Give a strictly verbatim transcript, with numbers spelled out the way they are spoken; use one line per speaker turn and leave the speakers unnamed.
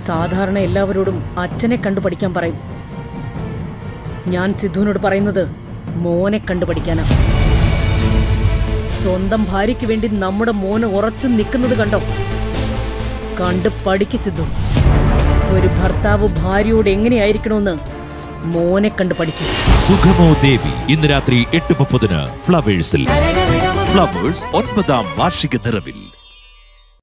സാധാരണ എല്ലാവരോടും അച്ഛനെ കണ്ടു പഠിക്കാൻ പറയും. ഞാൻ സിദ്ധുവിനോട് പറയുന്നത് മോനെ കണ്ടു പഠിക്കാനാ. സ്വന്തം ഭാര്യയ്ക്ക് വേണ്ടി നമ്മുടെ മോനെ ഉറച്ചു നിൽക്കുന്നത് കണ്ടോ? കണ്ട് പഠിക്ക് സിദ്ധു. ഒരു ഭർത്താവ് ഭാര്യയോട് എങ്ങനെയായിരിക്കണമെന്ന് മോനെ കണ്ട് പഠിക്കും.
സുഖമോ ദേവി ഇന്ന് രാത്രി എട്ട് മുപ്പതിന് ഫ്ലവേഴ്സിൽ. ഫ്ലവേഴ്സ് ഒൻപതാം വാർഷിക നിറവിൽ.